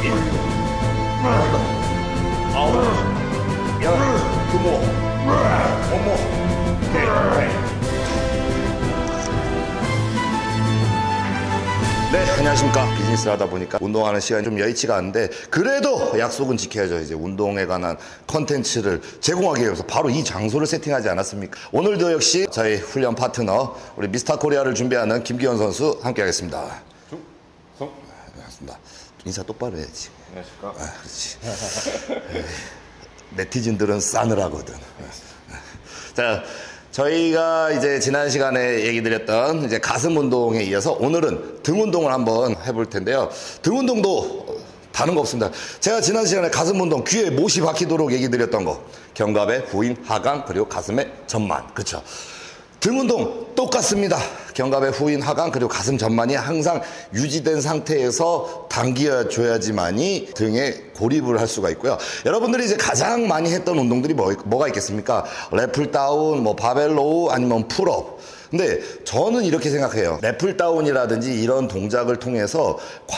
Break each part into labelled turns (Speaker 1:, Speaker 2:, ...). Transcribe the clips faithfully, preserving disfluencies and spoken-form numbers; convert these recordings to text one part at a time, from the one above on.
Speaker 1: 아홉, 열, 두모, 원모, 오케이. 네, 안녕하십니까. 비즈니스를 하다 보니까 운동하는 시간이 좀 여의치가 않은데 그래도 약속은 지켜야죠. 이제 운동에 관한 컨텐츠를 제공하기 위해서 바로 이 장소를 세팅하지 않았습니까? 오늘도 역시 저희 훈련 파트너 우리 미스터 코리아를 준비하는 김기현 선수 함께 하겠습니다.
Speaker 2: 중성.
Speaker 1: 반갑습니다. 인사 똑바로 해야지.
Speaker 2: 안녕하십니까.
Speaker 1: 아, 그렇지. 네티즌들은 싸늘하거든. 자, 저희가 이제 지난 시간에 얘기 드렸던 이제 가슴 운동에 이어서 오늘은 등 운동을 한번 해볼 텐데요. 등 운동도 다른 거 없습니다. 제가 지난 시간에 가슴 운동 귀에 못이 박히도록 얘기 드렸던 거. 견갑의 후인, 하강, 그리고 가슴의 전만. 그렇죠. 등 운동 똑같습니다. 견갑의 후인, 하강, 그리고 가슴 전만이 항상 유지된 상태에서 당겨줘야지만이 등에 고립을 할 수가 있고요. 여러분들이 이제 가장 많이 했던 운동들이 뭐, 뭐가 있겠습니까? 래플 다운, 뭐 바벨 로우, 아니면 풀업. 근데 저는 이렇게 생각해요. 래플 다운이라든지 이런 동작을 통해서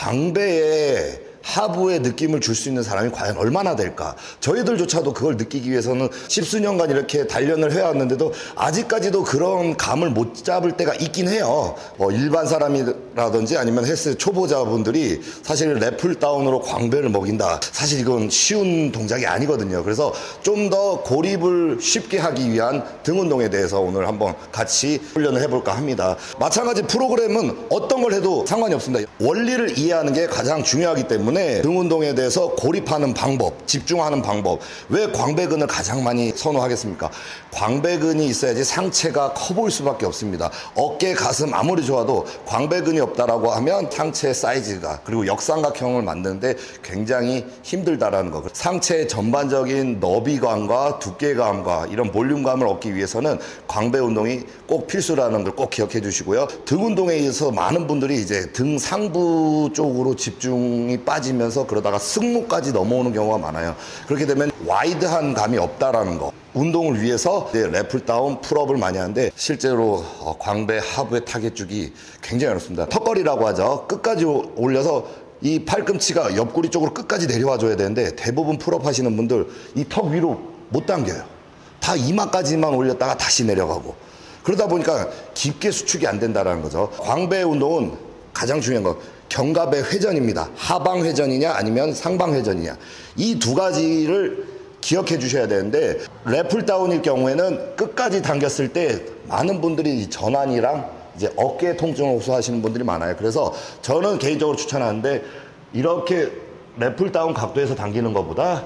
Speaker 1: 광배에 하부의 느낌을 줄 수 있는 사람이 과연 얼마나 될까? 저희들조차도 그걸 느끼기 위해서는 십수년간 이렇게 단련을 해왔는데도 아직까지도 그런 감을 못 잡을 때가 있긴 해요. 뭐 일반 사람이라든지 아니면 헬스 초보자분들이 사실 래플 다운으로 광배를 먹인다. 사실 이건 쉬운 동작이 아니거든요. 그래서 좀 더 고립을 쉽게 하기 위한 등 운동에 대해서 오늘 한번 같이 훈련을 해볼까 합니다. 마찬가지 프로그램은 어떤 걸 해도 상관이 없습니다. 원리를 이해하는 게 가장 중요하기 때문에 등 운동에 대해서 고립하는 방법, 집중하는 방법. 왜 광배근을 가장 많이 선호하겠습니까? 광배근이 있어야지 상체가 커 보일 수밖에 없습니다. 어깨, 가슴 아무리 좋아도 광배근이 없다라고 하면 상체 사이즈가 그리고 역삼각형을 만드는데 굉장히 힘들다라는 거. 상체의 전반적인 너비감과 두께감과 이런 볼륨감을 얻기 위해서는 광배 운동이 꼭 필수라는 걸 꼭 기억해 주시고요. 등 운동에 의해서 많은 분들이 이제 등 상부 쪽으로 집중이 빠지면서 그러다가 승모까지 넘어오는 경우가 많아요. 그렇게 되면 와이드한 감이 없다라는 거. 운동을 위해서 래플 다운, 풀업을 많이 하는데 실제로 광배 하부의 타겟 주기 굉장히 어렵습니다. 턱걸이라고 하죠. 끝까지 올려서 이 팔꿈치가 옆구리 쪽으로 끝까지 내려와 줘야 되는데 대부분 풀업 하시는 분들 이 턱 위로 못 당겨요. 다 이마까지만 올렸다가 다시 내려가고 그러다 보니까 깊게 수축이 안 된다는 거죠. 광배 운동은 가장 중요한 건 견갑의 회전입니다. 하방 회전이냐 아니면 상방 회전이냐 이 두 가지를 기억해 주셔야 되는데 래플 다운일 경우에는 끝까지 당겼을 때 많은 분들이 전환이랑 이제 어깨 통증을 호소하시는 분들이 많아요. 그래서 저는 개인적으로 추천하는데 이렇게 래플 다운 각도에서 당기는 것보다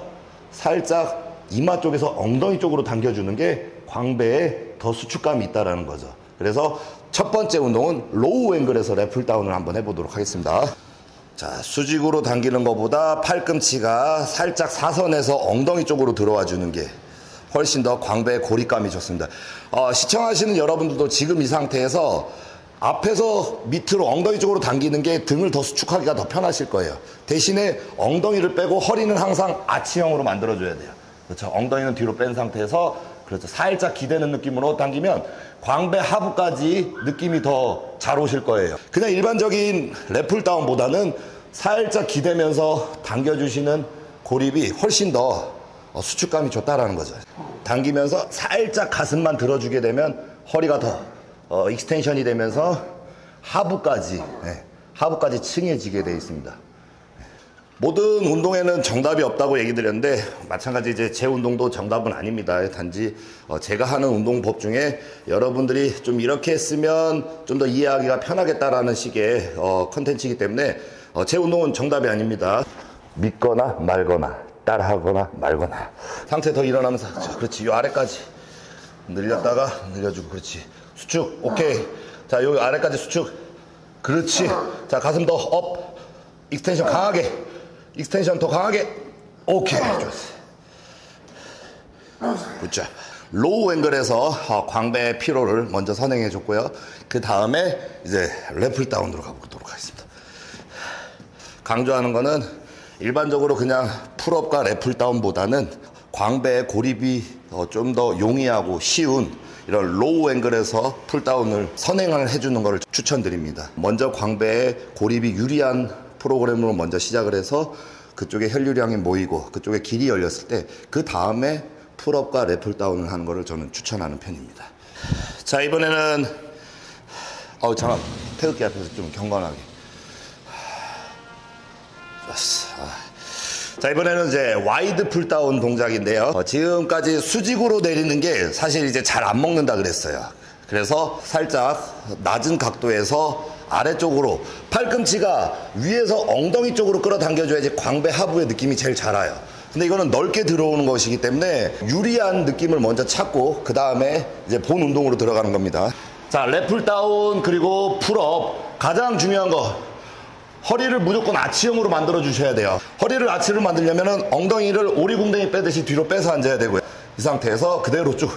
Speaker 1: 살짝 이마 쪽에서 엉덩이 쪽으로 당겨주는 게 광배에 더 수축감이 있다는 거죠. 그래서 첫 번째 운동은 로우 앵글에서 래플 다운을 한번 해보도록 하겠습니다. 자, 수직으로 당기는 것보다 팔꿈치가 살짝 사선에서 엉덩이 쪽으로 들어와 주는 게 훨씬 더 광배의 고립감이 좋습니다. 어, 시청하시는 여러분들도 지금 이 상태에서 앞에서 밑으로 엉덩이 쪽으로 당기는 게 등을 더 수축하기가 더 편하실 거예요. 대신에 엉덩이를 빼고 허리는 항상 아치형으로 만들어줘야 돼요. 그렇죠. 엉덩이는 뒤로 뺀 상태에서 그렇죠. 살짝 기대는 느낌으로 당기면 광배 하부까지 느낌이 더 잘 오실 거예요. 그냥 일반적인 래플 다운보다는 살짝 기대면서 당겨주시는 고립이 훨씬 더 수축감이 좋다라는 거죠. 당기면서 살짝 가슴만 들어주게 되면 허리가 더 어, 익스텐션이 되면서 하부까지 네, 하부까지 층해지게 되어 있습니다. 모든 운동에는 정답이 없다고 얘기 드렸는데 마찬가지 이제 제 운동도 정답은 아닙니다. 단지 어 제가 하는 운동법 중에 여러분들이 좀 이렇게 했으면 좀 더 이해하기가 편하겠다라는 식의 어 컨텐츠이기 때문에 어 제 운동은 정답이 아닙니다. 믿거나 말거나 따라하거나 말거나 상태 더 일어나면서 그렇지 요 아래까지 늘렸다가 늘려주고 그렇지 수축 오케이 자 요 아래까지 수축 그렇지 자 가슴 더 업 익스텐션 강하게 익스텐션 더 강하게 오케이 좋았어 굿자 로우 앵글에서 광배 피로를 먼저 선행해 줬고요. 그 다음에 이제 래플 다운으로 가보도록 하겠습니다. 강조하는 거는 일반적으로 그냥 풀업과 래플 다운보다는 광배의 고립이 좀 더 용이하고 쉬운 이런 로우 앵글에서 풀다운을 선행을 해주는 것을 추천드립니다. 먼저 광배의 고립이 유리한 프로그램으로 먼저 시작을 해서 그쪽에 혈류량이 모이고 그쪽에 길이 열렸을 때 그 다음에 풀업과 래플 다운을 하는 거를 저는 추천하는 편입니다. 자, 이번에는 어우 잠깐 태극기 앞에서 좀 경건하게. 좋았어. 자, 이번에는 이제 와이드 풀다운 동작인데요. 어, 지금까지 수직으로 내리는 게 사실 이제 잘 안 먹는다 그랬어요. 그래서 살짝 낮은 각도에서 아래쪽으로 팔꿈치가 위에서 엉덩이 쪽으로 끌어당겨줘야지 광배 하부의 느낌이 제일 잘 와요. 근데 이거는 넓게 들어오는 것이기 때문에 유리한 느낌을 먼저 찾고 그 다음에 이제 본 운동으로 들어가는 겁니다. 자, 랩풀 다운 그리고 풀업. 가장 중요한 거, 허리를 무조건 아치형으로 만들어 주셔야 돼요. 허리를 아치로 만들려면 엉덩이를 오리궁뎅이 빼듯이 뒤로 빼서 앉아야 되고요. 이 상태에서 그대로 쭉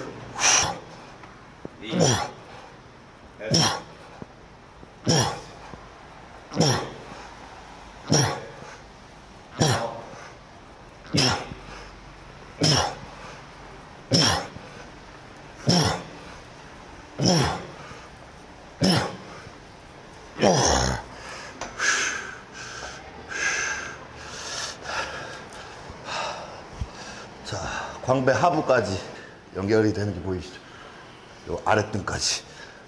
Speaker 1: 자, 광배 하부까지 연결이 되는 게 보이시죠? 요 아랫등까지.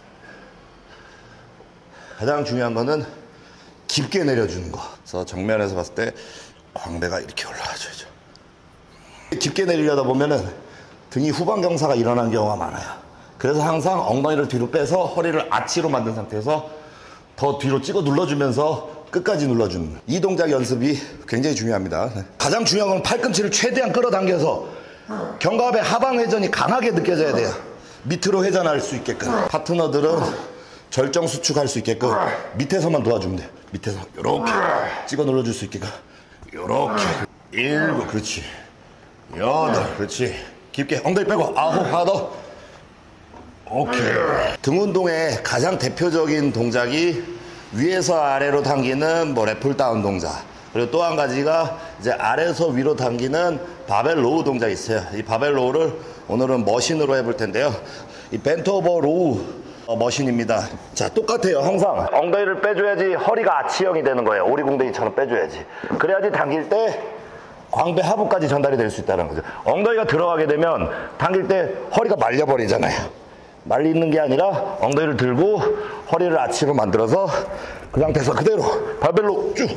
Speaker 1: 가장 중요한 거는 깊게 내려주는 거. 그래서 정면에서 봤을 때 광배가 이렇게 올라와줘야죠. 깊게 내리려다 보면은 등이 후방 경사가 일어나는 경우가 많아요. 그래서 항상 엉덩이를 뒤로 빼서 허리를 아치로 만든 상태에서 더 뒤로 찍어 눌러주면서 끝까지 눌러주는 이 동작 연습이 굉장히 중요합니다. 가장 중요한 건 팔꿈치를 최대한 끌어당겨서 견갑의 하방 회전이 강하게 느껴져야 돼요. 밑으로 회전할 수 있게끔. 파트너들은 절정 수축할 수 있게끔 밑에서만 도와주면 돼요. 밑에서 이렇게 찍어 눌러줄 수 있게끔 이렇게. 일곱, 그렇지. 여덟, 그렇지. 깊게 엉덩이 빼고 아홉, 하나 더. 오케이. 등 운동의 가장 대표적인 동작이 위에서 아래로 당기는 뭐 랩풀 다운 동작. 그리고 또 한 가지가 이제 아래에서 위로 당기는 바벨 로우 동작이 있어요. 이 바벨 로우를 오늘은 머신으로 해볼 텐데요. 이 벤트 오버 로우 어, 머신입니다. 자, 똑같아요. 항상 엉덩이를 빼줘야지 허리가 아치형이 되는 거예요. 오리궁뎅이처럼 빼줘야지. 그래야지 당길 때 광배 하부까지 전달이 될 수 있다는 거죠. 엉덩이가 들어가게 되면 당길 때 허리가 말려버리잖아요. 말리는 게 아니라 엉덩이를 들고 허리를 아치로 만들어서 그 상태에서 그대로 바벨로 쭉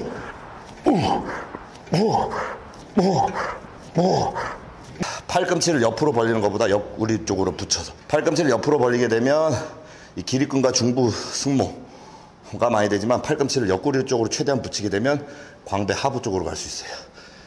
Speaker 1: 우, 우, 우, 우. 팔꿈치를 옆으로 벌리는 것보다 옆구리 쪽으로 붙여서 팔꿈치를 옆으로 벌리게 되면 이 기립근과 중부 승모가 많이 되지만 팔꿈치를 옆구리 쪽으로 최대한 붙이게 되면 광배 하부 쪽으로 갈 수 있어요.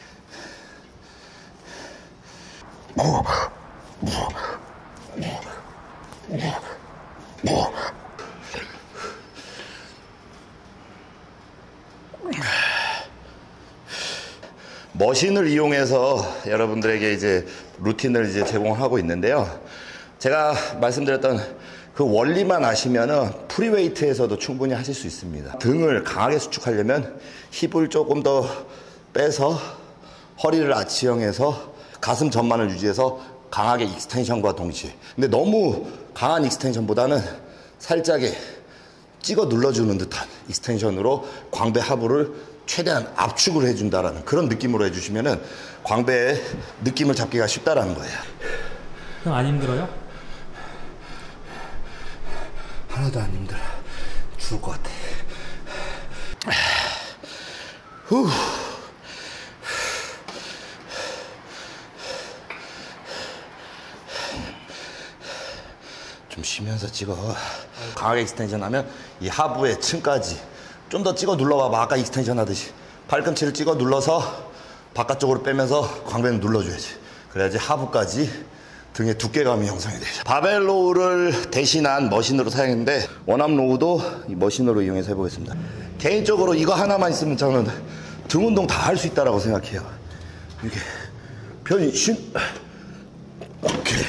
Speaker 1: 머신을 이용해서 여러분들에게 이제 루틴을 이제 제공하고 있는데요. 제가 말씀드렸던 그 원리만 아시면은 프리웨이트에서도 충분히 하실 수 있습니다. 등을 강하게 수축하려면 힙을 조금 더 빼서 허리를 아치형해서 가슴 전만을 유지해서 강하게 익스텐션과 동시에. 근데 너무 강한 익스텐션보다는 살짝의 찍어 눌러주는 듯한 익스텐션으로 광배 하부를 최대한 압축을 해준다라는 그런 느낌으로 해주시면은 광배의 느낌을 잡기가 쉽다라는 거예요.
Speaker 2: 형 안 힘들어요?
Speaker 1: 하나도 안 힘들어. 죽을 것 같아. 후. 좀 쉬면서 찍어. 강하게 익스텐션 하면 이 하부의 층까지 좀 더 찍어 눌러봐봐. 아까 익스텐션 하듯이 팔꿈치를 찍어 눌러서 바깥쪽으로 빼면서 광배는 눌러줘야지. 그래야지 하부까지 등의 두께감이 형성이 되죠. 바벨 로우를 대신한 머신으로 사용했는데 원암 로우도 이 머신으로 이용해서 해보겠습니다. 개인적으로 이거 하나만 있으면 저는 등 운동 다 할 수 있다라고 생각해요. 이렇게 편히 쉰. 오케이.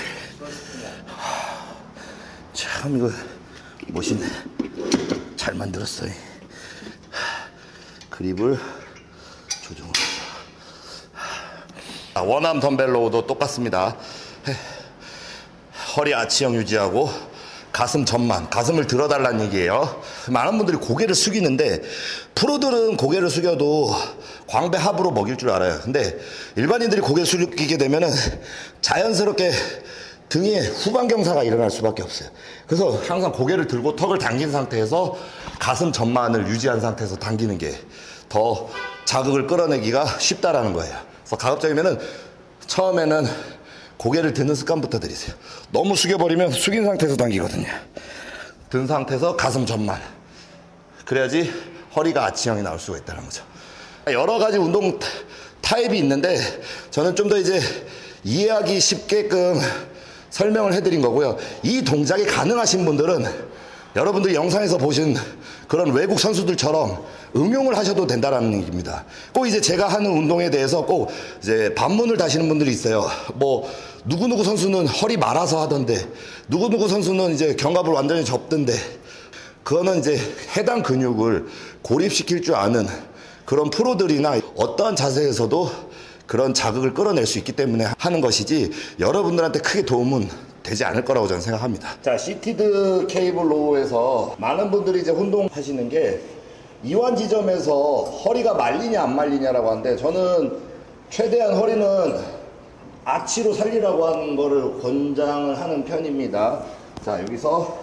Speaker 1: 참 이거 머신 잘 만들었어요. 그립을 조정을 해서. 원암 덤벨 로우도 똑같습니다. 허리 아치형 유지하고 가슴 전만, 가슴을 들어달라는 얘기예요. 많은 분들이 고개를 숙이는데 프로들은 고개를 숙여도 광배 하부로 먹일 줄 알아요. 근데 일반인들이 고개를 숙이게 되면은 자연스럽게 등에 후방경사가 일어날 수밖에 없어요. 그래서 항상 고개를 들고 턱을 당긴 상태에서 가슴 전만을 유지한 상태에서 당기는 게 더 자극을 끌어내기가 쉽다라는 거예요. 그래서 가급적이면은 처음에는 고개를 드는 습관부터 들이세요. 너무 숙여버리면 숙인 상태에서 당기거든요. 든 상태에서 가슴 전만. 그래야지 허리가 아치형이 나올 수가 있다는 거죠. 여러 가지 운동 타입이 있는데 저는 좀 더 이제 이해하기 쉽게끔 설명을 해드린 거고요. 이 동작이 가능하신 분들은 여러분들이 영상에서 보신 그런 외국 선수들처럼 응용을 하셔도 된다는 얘기입니다. 꼭 이제 제가 하는 운동에 대해서 꼭 이제 반문을 다시는 분들이 있어요. 뭐 누구누구 선수는 허리 말아서 하던데 누구누구 선수는 이제 견갑을 완전히 접던데 그거는 이제 해당 근육을 고립시킬 줄 아는 그런 프로들이나 어떠한 자세에서도 그런 자극을 끌어낼 수 있기 때문에 하는 것이지 여러분들한테 크게 도움은 되지 않을 거라고 저는 생각합니다. 자, 시티드 케이블 로우에서 많은 분들이 이제 혼동하시는 게 이완 지점에서 허리가 말리냐 안 말리냐라고 하는데 저는 최대한 허리는 아치로 살리라고 하는 거를 권장을 하는 편입니다. 자, 여기서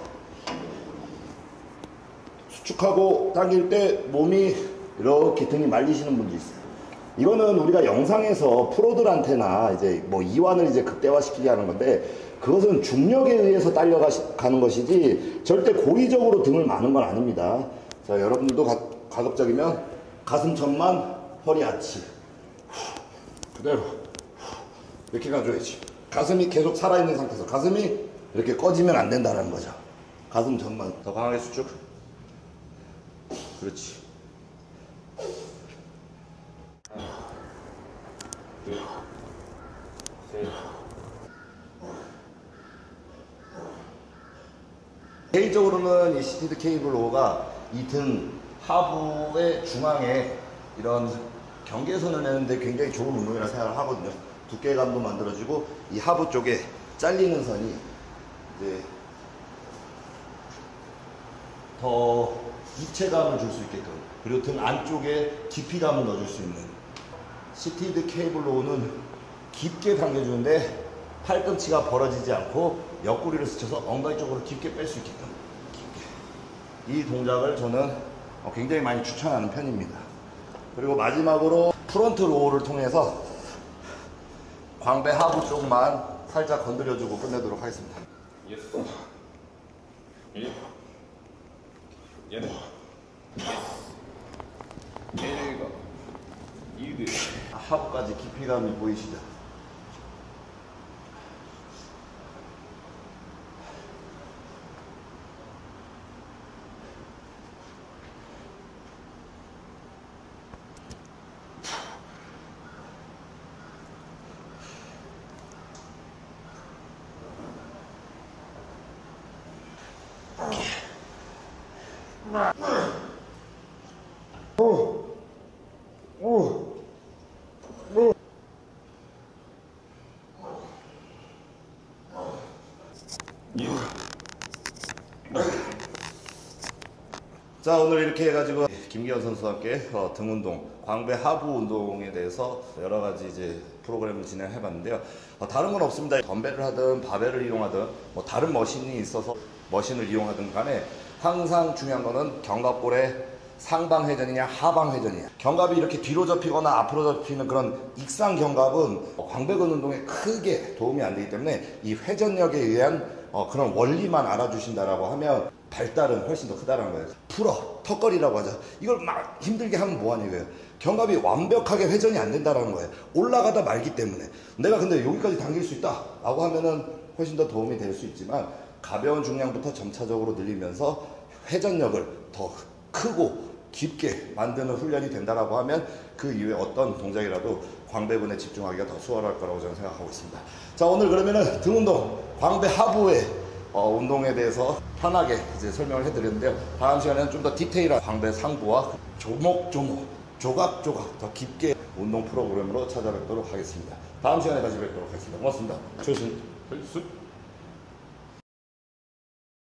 Speaker 1: 수축하고 당길 때 몸이 이렇게 등이 말리시는 분도 있어요. 이거는 우리가 영상에서 프로들한테나 이제 뭐 이완을 이제 극대화시키게 하는 건데 그것은 중력에 의해서 딸려가는 것이지 절대 고의적으로 등을 마는 건 아닙니다. 자, 여러분들도 가, 가급적이면 가슴 전만 허리 아치 그대로 이렇게 가줘야지. 가슴이 계속 살아있는 상태에서 가슴이 이렇게 꺼지면 안 된다는 거죠. 가슴 전만 더 강하게 수축. 그렇지. 둘, 셋. 개인적으로는 이 시티드 케이블 로우가 이 등 하부의 중앙에 이런 경계선을 내는데 굉장히 좋은 운동이라고 생각을 하거든요. 두께감도 만들어지고 이 하부 쪽에 잘리는 선이 이제 더 입체감을 줄 수 있게끔 그리고 등 안쪽에 깊이감을 넣어줄 수 있는 시티드 케이블 로우는 깊게 당겨주는데 팔꿈치가 벌어지지 않고 옆구리를 스쳐서 엉덩이 쪽으로 깊게 뺄 수 있게끔 깊게. 이 동작을 저는 굉장히 많이 추천하는 편입니다. 그리고 마지막으로 프론트 로우를 통해서 광배 하부 쪽만 살짝 건드려주고 끝내도록 하겠습니다.
Speaker 3: 여섯, 일곱, 여덟, 일곱, 여덟.
Speaker 1: 하부까지 깊이감이 보이시죠? 오, 오, 오. 자, 오늘 이렇게 해가지고 김기현 선수와 함께 어, 등 운동, 광배 하부 운동에 대해서 여러 가지 이제 프로그램을 진행해봤는데요. 어, 다른 건 없습니다. 덤벨을 하든 바벨을 이용하든 뭐 다른 머신이 있어서 머신을 이용하든 간에 항상 중요한 거는 견갑골의 상방 회전이냐 하방 회전이냐. 견갑이 이렇게 뒤로 접히거나 앞으로 접히는 그런 익상 견갑은 광배근 운동에 크게 도움이 안 되기 때문에 이 회전력에 의한 어, 그런 원리만 알아주신다라고 하면 발달은 훨씬 더 크다는 거예요. 풀어, 턱걸이라고 하죠. 이걸 막 힘들게 하면 뭐하니 이거예요. 견갑이 완벽하게 회전이 안 된다는 거예요. 올라가다 말기 때문에. 내가 근데 여기까지 당길 수 있다 라고 하면은 훨씬 더 도움이 될 수 있지만 가벼운 중량부터 점차적으로 늘리면서 회전력을 더 크고 깊게 만드는 훈련이 된다라고 하면 그 이후에 어떤 동작이라도 광배근에 집중하기가 더 수월할 거라고 저는 생각하고 있습니다. 자, 오늘 그러면은 등 운동, 광배 하부의 어, 운동에 대해서 편하게 이제 설명을 해드렸는데요. 다음 시간에는 좀 더 디테일한 광배 상부와 조목조목, 조각조각 더 깊게 운동 프로그램으로 찾아뵙도록 하겠습니다. 다음 시간에 다시 뵙도록 하겠습니다. 고맙습니다. 최순.
Speaker 3: 필수.